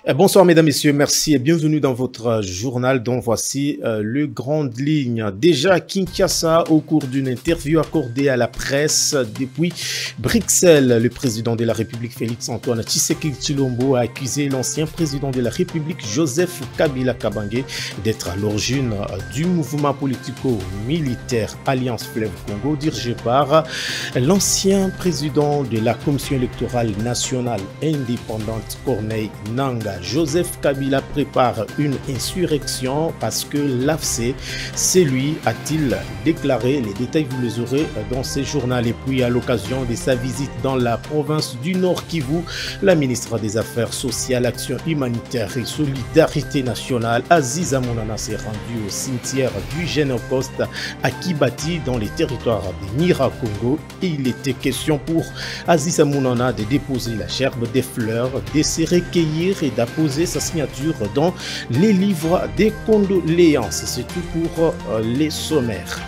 Bonsoir mesdames, messieurs, merci et bienvenue dans votre journal dont voici les grandes lignes. Déjà à Kinshasa, au cours d'une interview accordée à la presse depuis Bruxelles, le président de la République Félix-Antoine Tshisekedi Tshilombo a accusé l'ancien président de la République Joseph Kabila Kabange d'être à l'origine du mouvement politico-militaire Alliance Fleuve Congo dirigé par l'ancien président de la Commission électorale nationale indépendante Corneille Nangaa. Joseph Kabila prépare une insurrection parce que l'AFC, c'est lui, a-t-il déclaré. Les détails, vous les aurez dans ces journaux. Et puis, à l'occasion de sa visite dans la province du Nord Kivu, la ministre des Affaires sociales, Action humanitaire et solidarité nationale, Aziza Mounana, s'est rendue au cimetière du Génocoste à Kibati, dans les territoires de Nyiragongo. Et il était question pour Aziza Mounana de déposer la gerbe des fleurs, de se recueillir et d'apposer sa signature dans les livres des condoléances. C'est tout pour les sommaires.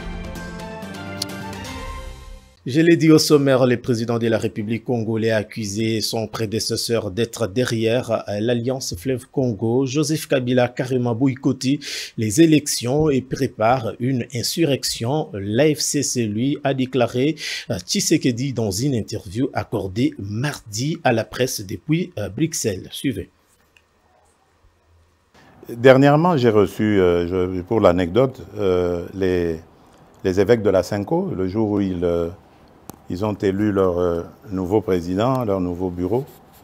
Je l'ai dit au sommaire, le président de la République congolaise a accusé son prédécesseur d'être derrière l'Alliance Fleuve Congo. Joseph Kabila a carrément boycotté les élections et prépare une insurrection. L'AFC, c'est lui, a déclaré Tshisekedi dans une interview accordée mardi à la presse depuis Bruxelles. Suivez. Dernièrement, j'ai reçu, pour l'anecdote, les évêques de la Cinco, le jour où ils ont élu leur nouveau président, leur nouveau bureau.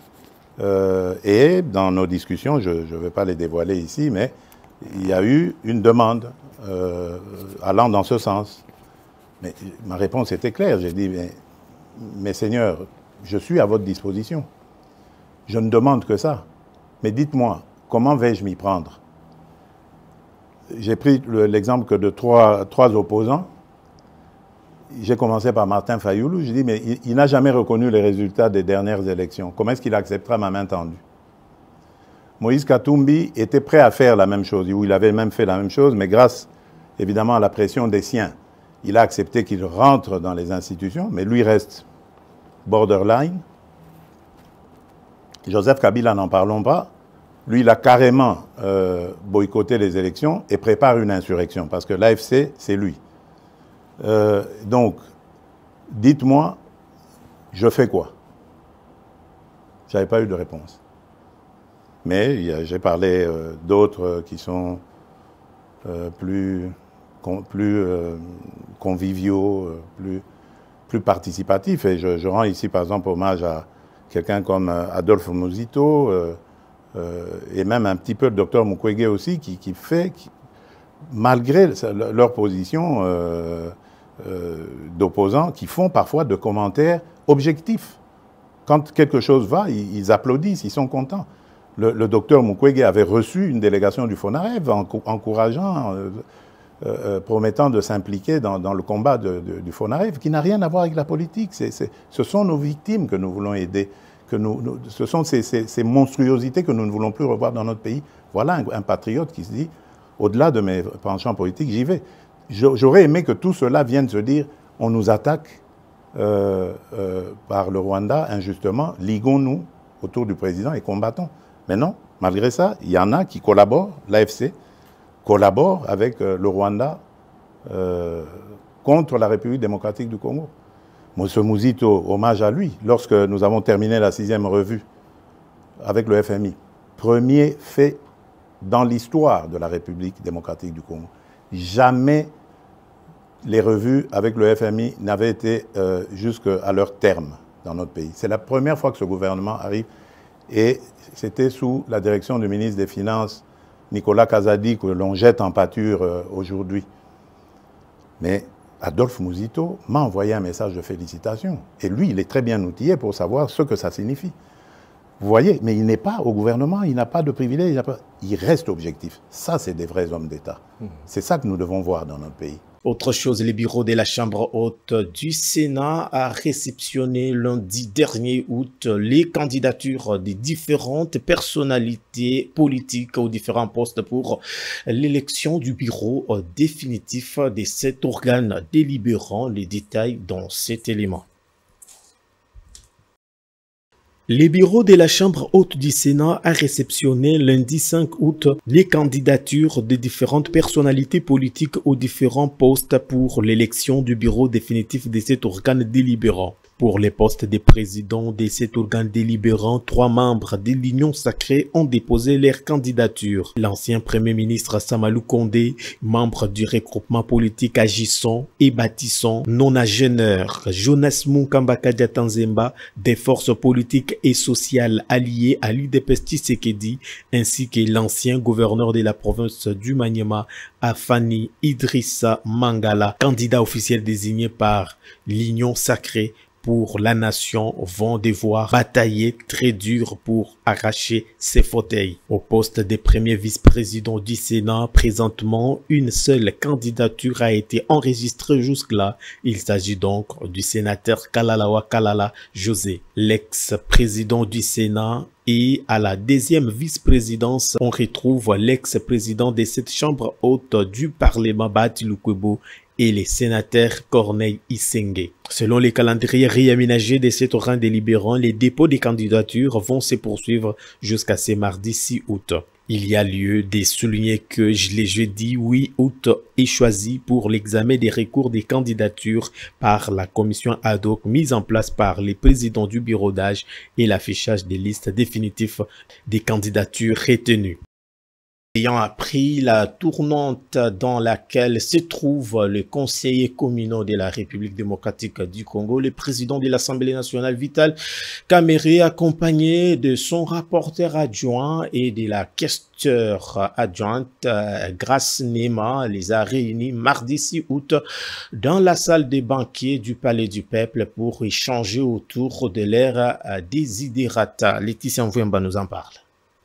Et dans nos discussions, je ne vais pas les dévoiler ici, mais il y a eu une demande allant dans ce sens. Mais ma réponse était claire. J'ai dit, mais seigneurs, je suis à votre disposition. Je ne demande que ça. Mais dites-moi, comment vais-je m'y prendre? J'ai pris l'exemple que de trois opposants. J'ai commencé par Martin Fayoulou. Je dis, mais il n'a jamais reconnu les résultats des dernières élections. Comment est-ce qu'il acceptera ma main tendue? Moïse Katumbi était prêt à faire la même chose. Il avait même fait la même chose, mais grâce, évidemment, à la pression des siens, il a accepté qu'il rentre dans les institutions, mais lui reste borderline. Joseph Kabila, n'en parlons pas. Lui, il a carrément boycotté les élections et prépare une insurrection, parce que l'AFC, c'est lui. Donc, dites-moi, je fais quoi? Je n'avais pas eu de réponse. Mais j'ai parlé d'autres qui sont plus conviviaux, plus participatifs. Et je rends ici, par exemple, hommage à quelqu'un comme Adolphe Muzito, et même un petit peu le docteur Mukwege aussi, malgré leur position d'opposants, qui font parfois de commentaires objectifs. Quand quelque chose va, ils applaudissent, ils sont contents. Le docteur Mukwege avait reçu une délégation du FONAREV encourageant, promettant de s'impliquer dans le combat du FONAREV, qui n'a rien à voir avec la politique. Ce sont nos victimes que nous voulons aider. Ce sont ces monstruosités que nous ne voulons plus revoir dans notre pays. Voilà un patriote qui se dit, au-delà de mes penchants politiques, j'y vais. J'aurais aimé que tout cela vienne se dire, on nous attaque par le Rwanda injustement, liguons-nous autour du président et combattons. Mais non, malgré ça, il y en a qui collaborent, l'AFC collabore avec le Rwanda contre la République démocratique du Congo. Moussa Muzito, hommage à lui, lorsque nous avons terminé la 6e revue avec le FMI. Premier fait dans l'histoire de la République démocratique du Congo. Jamais les revues avec le FMI n'avaient été jusqu'à leur terme dans notre pays. C'est la première fois que ce gouvernement arrive et c'était sous la direction du ministre des Finances, Nicolas Kazadi, que l'on jette en pâture aujourd'hui. Mais Adolphe Muzito m'a envoyé un message de félicitations. Et lui, il est très bien outillé pour savoir ce que ça signifie. Vous voyez, mais il n'est pas au gouvernement, il n'a pas de privilèges, il reste objectif. Ça, c'est des vrais hommes d'État. C'est ça que nous devons voir dans notre pays. Autre chose, le bureau de la Chambre haute du Sénat a réceptionné lundi dernier août les candidatures des différentes personnalités politiques aux différents postes pour l'élection du bureau définitif de cet organe délibérant. Les détails dans cet élément. Les bureaux de la Chambre haute du Sénat a réceptionné lundi 5 août les candidatures de différentes personnalités politiques aux différents postes pour l'élection du bureau définitif de cet organe délibérant. Pour les postes des présidents de cet organe délibérant, 3 membres de l'Union sacrée ont déposé leur candidature. L'ancien Premier ministre Samalou Kondé, membre du regroupement politique Agissons et Bâtissons, nonagénaire Jonas Munkamba Diatanzemba, des forces politiques et sociales alliées à l'UDPS Tshisekedi, ainsi que l'ancien gouverneur de la province du Maniema, Afani Idrissa Mangala, candidat officiel désigné par l'Union sacrée pour la nation, vont devoir batailler très dur pour arracher ses fauteuils. Au poste des premiers vice-présidents du Sénat, présentement, une seule candidature a été enregistrée jusque-là. Il s'agit donc du sénateur Kalalawa Kalala José, l'ex-président du Sénat. Et à la deuxième vice-présidence, on retrouve l'ex-président de cette chambre haute du Parlement, Bati Lukwebo, et les sénateurs Corneille Isenge. Selon les calendriers réaménagés de cet organe délibérant, les dépôts des candidatures vont se poursuivre jusqu'à ce mardi 6 août. Il y a lieu de souligner que le jeudi 8 août est choisi pour l'examen des recours des candidatures par la commission ad hoc mise en place par les présidents du bureau d'âge et l'affichage des listes définitives des candidatures retenues. Ayant appris la tournante dans laquelle se trouve le conseiller communal de la République démocratique du Congo, le président de l'Assemblée nationale Vital Kamerhe, accompagné de son rapporteur adjoint et de la questeur adjointe Grace Nema, les a réunis mardi 6 août dans la salle des banquets du Palais du Peuple pour échanger autour de leur desiderata. Laetitia Mvouemba nous en parle.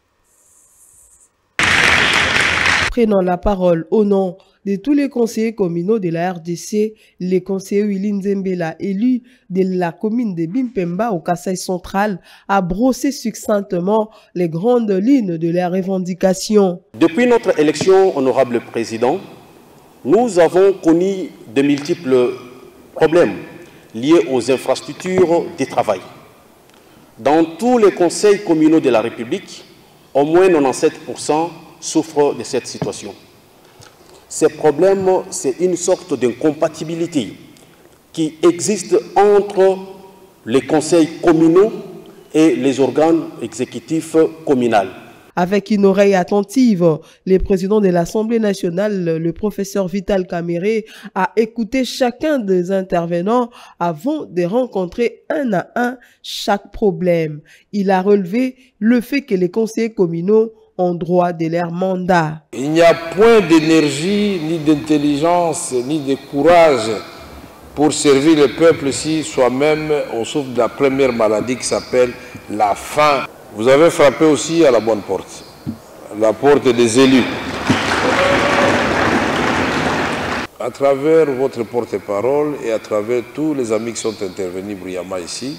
Prenant la parole au nom de tous les conseillers communaux de la RDC, les conseillers Willy Nzembela, élu de la commune de Bimpemba au Kasaï central, a brossé succinctement les grandes lignes de leurs revendications. Depuis notre élection, honorable président, nous avons connu de multiples problèmes liés aux infrastructures de travail. Dans tous les conseils communaux de la République, au moins 97% souffrent de cette situation. Ces problèmes, c'est une sorte d'incompatibilité qui existe entre les conseils communaux et les organes exécutifs communaux. Avec une oreille attentive, le président de l'Assemblée nationale, le professeur Vital Kamerhe, a écouté chacun des intervenants avant de rencontrer un à un chaque problème. Il a relevé le fait que les conseillers communaux ont droit de leur mandat. Il n'y a point d'énergie, ni d'intelligence, ni de courage pour servir le peuple si soi-même on souffre de la première maladie qui s'appelle la faim. Vous avez frappé aussi à la bonne porte, la porte des élus. À travers votre porte-parole et à travers tous les amis qui sont intervenus brillamment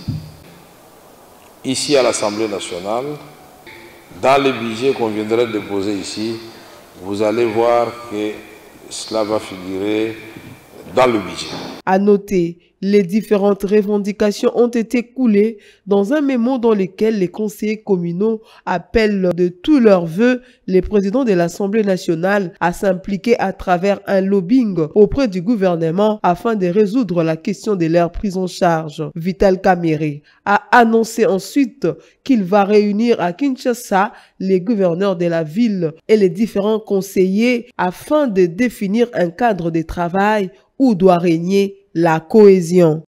ici à l'Assemblée nationale, dans le budget qu'on viendrait déposer ici, vous allez voir que cela va figurer dans le budget. À noter, les différentes revendications ont été coulées dans un mémo dans lequel les conseillers communaux appellent de tous leurs vœux les présidents de l'Assemblée nationale à s'impliquer à travers un lobbying auprès du gouvernement afin de résoudre la question de leur prise en charge. Vital Kamerhe a annoncé ensuite qu'il va réunir à Kinshasa les gouverneurs de la ville et les différents conseillers afin de définir un cadre de travail où doit régner la cohésion.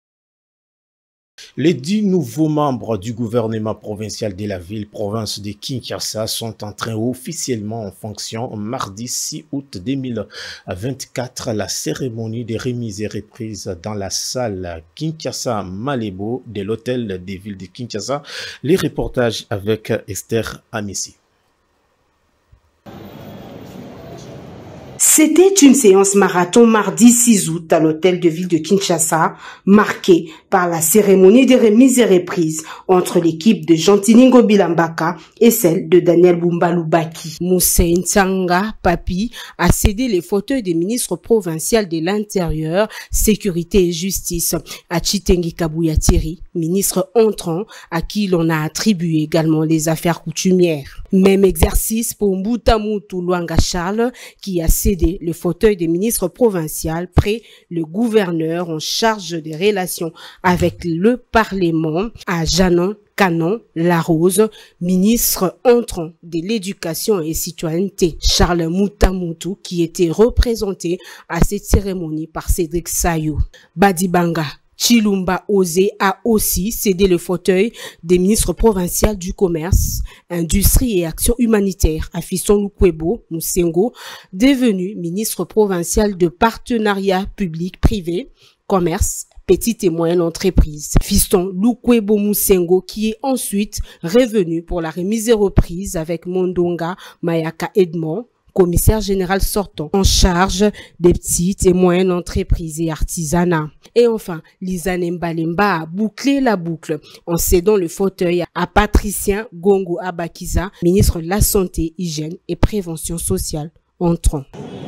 Les 10 nouveaux membres du gouvernement provincial de la ville-province de Kinshasa sont entrés officiellement en fonction mardi 6 août 2024. La cérémonie de remise et reprise dans la salle Kinshasa Malebo de l'hôtel des villes de Kinshasa. Les reportages avec Esther Amissi. C'était une séance marathon mardi 6 août à l'hôtel de ville de Kinshasa, marquée par la cérémonie de remise et reprise entre l'équipe de Jean-Tiningo Bilambaka et celle de Daniel Bumba-Lubaki. Moussa Nsanga Papi a cédé les fauteuils des ministres provinciaux de l'Intérieur, Sécurité et Justice à Chitengi Kabuya Thierry, ministre entrant à qui l'on a attribué également les affaires coutumières. Même exercice pour Mbutamutu Luanga Charles qui a cédé le fauteuil des ministres provinciaux près le gouverneur en charge des relations avec le Parlement à Janon Canon Larose, ministre entrant de l'éducation et citoyenneté. Charles Mutamutu qui était représenté à cette cérémonie par Cédric Sayou. Badibanga Chilumba Osé a aussi cédé le fauteuil des ministres provinciaux du commerce, industrie et action humanitaire à Fiston Lukwebo Musengo, devenu ministre provincial de partenariat public-privé, commerce, petite et moyenne entreprise. Fiston Lukwebo Musengo qui est ensuite revenu pour la remise et reprise avec Mondonga Mayaka Edmond, commissaire général sortant en charge des petites et moyennes entreprises et artisanats. Et enfin, Lisa Nembalemba a bouclé la boucle en cédant le fauteuil à Patricien Gongo Abakiza, ministre de la Santé, Hygiène et Prévention sociale entrant.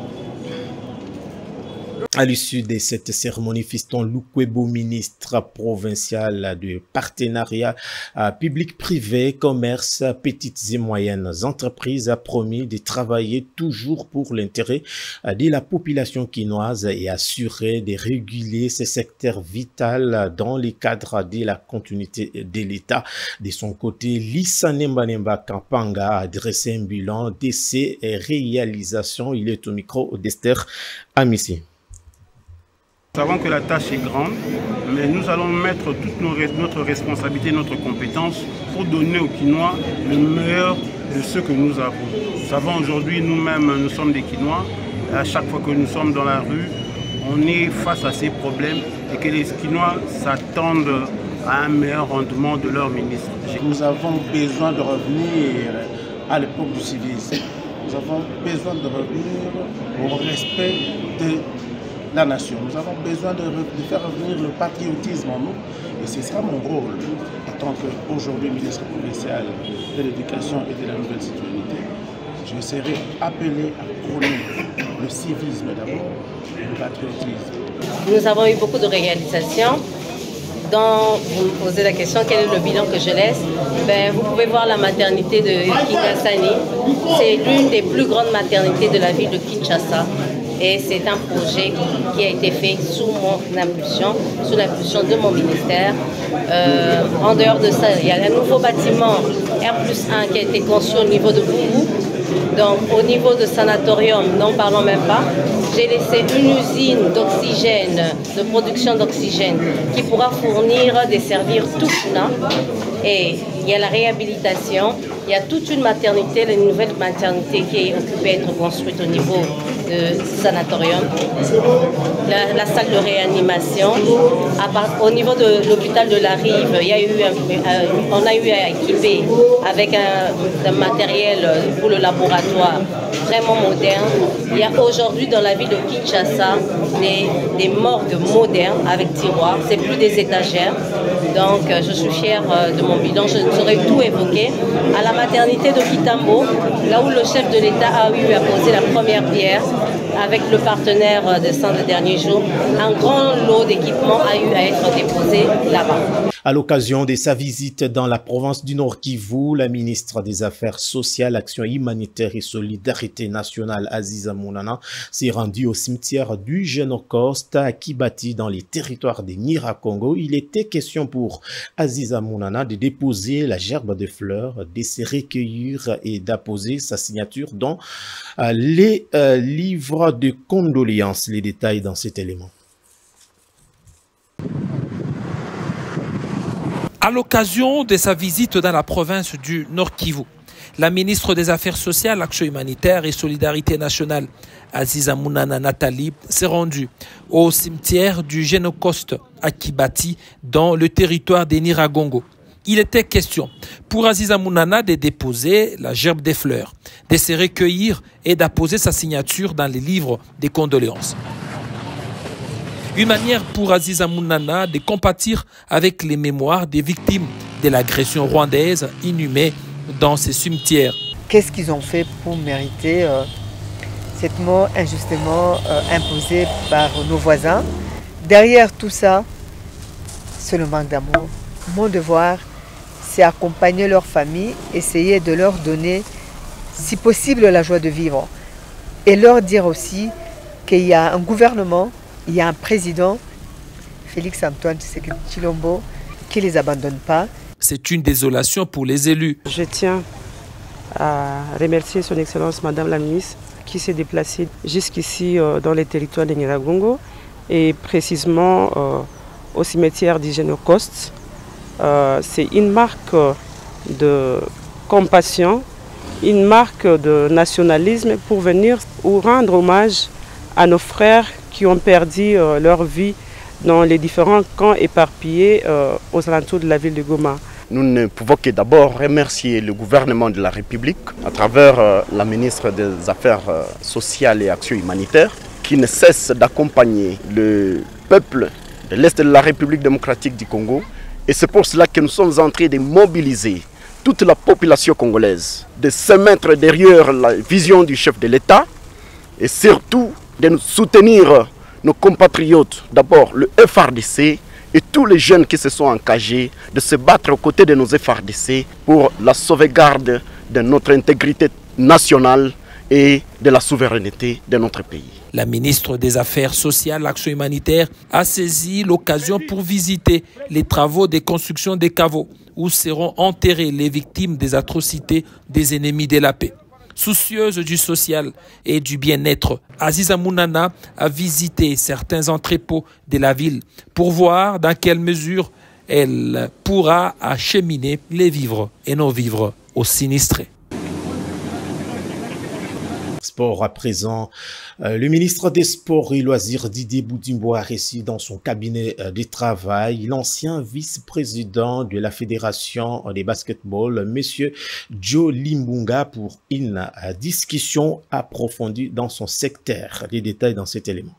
À l'issue de cette cérémonie, Fiston Lukwebo, ministre provincial de partenariat public-privé, commerce, petites et moyennes entreprises, a promis de travailler toujours pour l'intérêt de la population quinoise et assurer de réguler ce secteur vital dans le cadre de la continuité de l'État. De son côté, Lisa Nembalemba Kampanga a dressé un bilan de ses réalisations. Il est au micro d'Esther Amissi. Nous savons que la tâche est grande, mais nous allons mettre toute notre responsabilité, notre compétence pour donner aux Quinois le meilleur de ce que nous avons. Nous savons aujourd'hui, nous-mêmes, nous sommes des Quinois. À chaque fois que nous sommes dans la rue, on est face à ces problèmes et que les Quinois s'attendent à un meilleur rendement de leur ministre. Nous avons besoin de revenir à l'époque du civisme. Nous avons besoin de revenir au respect de la nation. Nous avons besoin de faire revenir le patriotisme en nous et ce sera mon rôle en tant qu'aujourd'hui ministre provincial de l'éducation et de la nouvelle citoyenneté. Je serai appelé à prôner le civisme d'abord et le patriotisme. Nous avons eu beaucoup de réalisations. Vous me posez la question, quel est le bilan que je laisse? Vous pouvez voir la maternité de Kingasani. C'est l'une des plus grandes maternités de la ville de Kinshasa. Et c'est un projet qui a été fait sous mon impulsion, sous l'impulsion de mon ministère. En dehors de ça, il y a un nouveau bâtiment R+1 qui a été conçu au niveau de Boubou. Donc au niveau de sanatorium, n'en parlons même pas. J'ai laissé une usine d'oxygène, de production d'oxygène, qui pourra fournir, desservir tout China. Et il y a la réhabilitation, il y a toute une maternité, une nouvelle maternité qui est occupée à être construite au niveau de sanatorium. La salle de réanimation. Au niveau de l'hôpital de la Rive, on a eu à équiper avec un matériel pour le laboratoire vraiment moderne. Il y a aujourd'hui dans la ville de Kinshasa des morgues modernes avec tiroirs. C'est plus des étagères. Donc je suis fière de mon bilan. Je saurais tout évoquer. À la maternité de Kitambo, là où le chef de l'État a eu à poser la première pierre avec le partenaire de ces derniers jours, un grand lot d'équipements a eu à être déposé là-bas. À l'occasion de sa visite dans la province du Nord Kivu, la ministre des Affaires sociales, Action humanitaire et solidarité nationale, Aziza Mounana, s'est rendue au cimetière du Génocoste à Kibati dans les territoires de Nyiragongo. Il était question pour Aziza Mounana de déposer la gerbe de fleurs, de se recueillir et d'apposer sa signature dans les livres de condoléances. Les détails dans cet élément. À l'occasion de sa visite dans la province du Nord Kivu, la ministre des Affaires sociales, Action humanitaire et solidarité nationale, Aziza Mounana Nathalie, s'est rendue au cimetière du Génocoste à Kibati, dans le territoire des Nyiragongo. Il était question pour Aziza Mounana de déposer la gerbe des fleurs, de se recueillir et d'apposer sa signature dans les livres des condoléances. Une manière pour Aziza Mounana de compatir avec les mémoires des victimes de l'agression rwandaise inhumées dans ces cimetières. Qu'est-ce qu'ils ont fait pour mériter cette mort injustement imposée par nos voisins? Derrière tout ça, c'est le manque d'amour. Mon devoir, c'est accompagner leur famille, essayer de leur donner, si possible, la joie de vivre. Et leur dire aussi qu'il y a un gouvernement, il y a un président, Félix-Antoine Tshisekedi-Tshilombo, qui ne les abandonne pas. C'est une désolation pour les élus. Je tiens à remercier son Excellence Madame la Ministre qui s'est déplacée jusqu'ici dans les territoires de Nyiragongo et précisément au cimetière d'Hygiène-Coste. C'est une marque de compassion, une marque de nationalisme pour venir ou rendre hommage à nos frères qui ont perdu leur vie dans les différents camps éparpillés aux alentours de la ville de Goma. Nous ne pouvons que d'abord remercier le gouvernement de la République à travers la ministre des Affaires sociales et Action humanitaire qui ne cesse d'accompagner le peuple de l'Est de la République démocratique du Congo. Et c'est pour cela que nous sommes en train de mobiliser toute la population congolaise, de se mettre derrière la vision du chef de l'État et surtout de nous soutenir nos compatriotes, d'abord le FARDC et tous les jeunes qui se sont engagés de se battre aux côtés de nos FARDC pour la sauvegarde de notre intégrité nationale et de la souveraineté de notre pays. La ministre des Affaires sociales, l'Action humanitaire, a saisi l'occasion pour visiter les travaux de construction des caveaux où seront enterrées les victimes des atrocités des ennemis de la paix. Soucieuse du social et du bien-être, Aziza Mounana a visité certains entrepôts de la ville pour voir dans quelle mesure elle pourra acheminer les vivres et non-vivres aux sinistrés. Sport à présent. Le ministre des Sports et Loisirs Didier Boudimbo a reçu dans son cabinet de travail l'ancien vice-président de la Fédération des basketball, M. Joe Limbunga, pour une discussion approfondie dans son secteur. Les détails dans cet élément.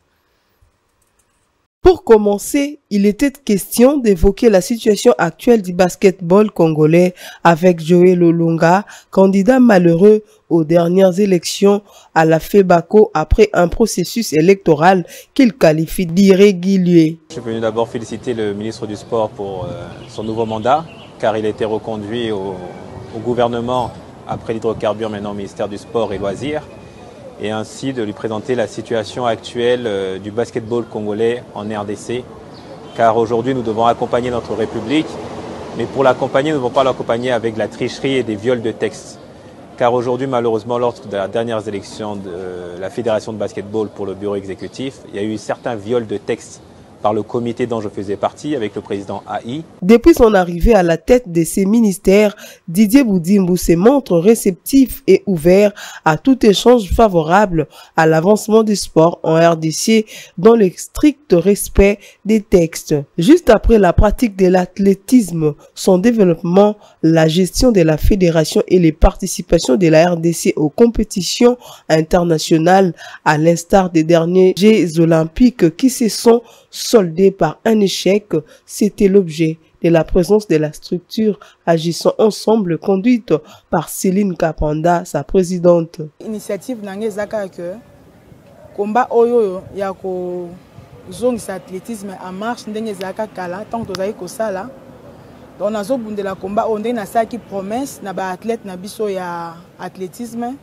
Pour commencer, il était question d'évoquer la situation actuelle du basketball congolais avec Joël Olunga, candidat malheureux aux dernières élections à la FEBACO après un processus électoral qu'il qualifie d'irrégulier. Je suis venu d'abord féliciter le ministre du Sport pour son nouveau mandat, car il a été reconduit au gouvernement après l'hydrocarbure, maintenant au ministère du Sport et Loisirs, et ainsi de lui présenter la situation actuelle du basketball congolais en RDC, car aujourd'hui nous devons accompagner notre République, mais pour l'accompagner, nous ne devons pas l'accompagner avec de la tricherie et des viols de textes. Car aujourd'hui, malheureusement, lors de la dernière élection de la Fédération de basketball pour le bureau exécutif, il y a eu certains viols de textes par le comité dont je faisais partie avec le président AI. Depuis son arrivée à la tête de ces ministères, Didier Boudimbo se montre réceptif et ouvert à tout échange favorable à l'avancement du sport en RDC dans le strict respect des textes. Juste après la pratique de l'athlétisme, son développement, la gestion de la fédération et les participations de la RDC aux compétitions internationales, à l'instar des derniers Jeux olympiques qui se sont soldés par un échec, c'était l'objet de la présence de la structure agissant ensemble conduite par Céline Kapanda, sa présidente. Initiative nange zaka que combat oyo ya ko zongisa athlétisme en marche ndenge zaka kala tant que tozali ko sala donc nazo bundela combat onde na saki promesse na ba athlète na biso ya athlétisme.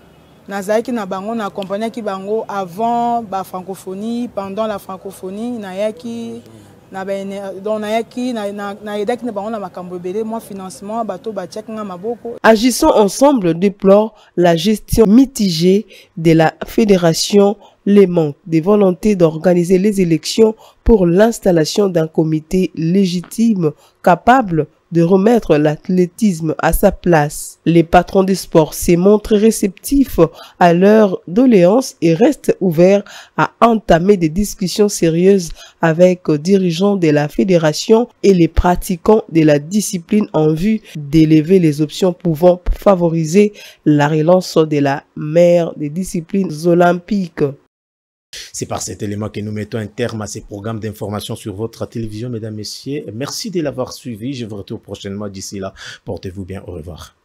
Nazaki na bango na accompagné ki bango avant la francophonie, pendant la francophonie, nayaki na donc nayaki na edaki na bango na makambo ebele moi financement bato ba check nga maboko. Agissons ensemble déplore la gestion mitigée de la fédération, les manques de volonté d'organiser les élections pour l'installation d'un comité légitime capable de remettre l'athlétisme à sa place. Les patrons des sports s'est montré réceptifs à leurs doléances et restent ouverts à entamer des discussions sérieuses avec dirigeants de la fédération et les pratiquants de la discipline en vue d'élever les options pouvant favoriser la relance de la mère des disciplines olympiques. C'est par cet élément que nous mettons un terme à ces programmes d'information sur votre télévision, mesdames, messieurs. Merci de l'avoir suivi. Je vous retrouve prochainement. D'ici là, portez-vous bien. Au revoir.